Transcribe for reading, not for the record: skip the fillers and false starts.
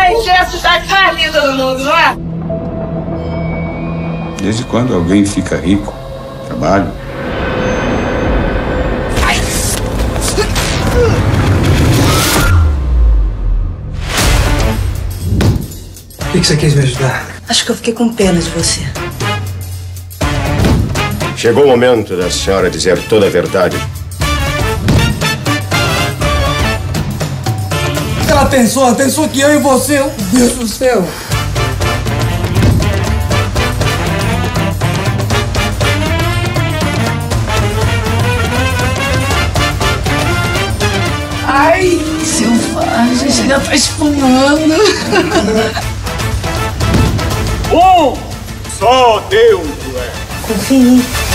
Gente, essa cidade mais linda do mundo, não é? Desde quando alguém fica rico? Trabalho. Por que você quis me ajudar? Acho que eu fiquei com pena de você. Chegou o momento da senhora dizer toda a verdade. Ela pensou que eu e você... Oh, Deus do céu! Ai, selvagem, já tá espumando. Só Deus é. Confia em mim.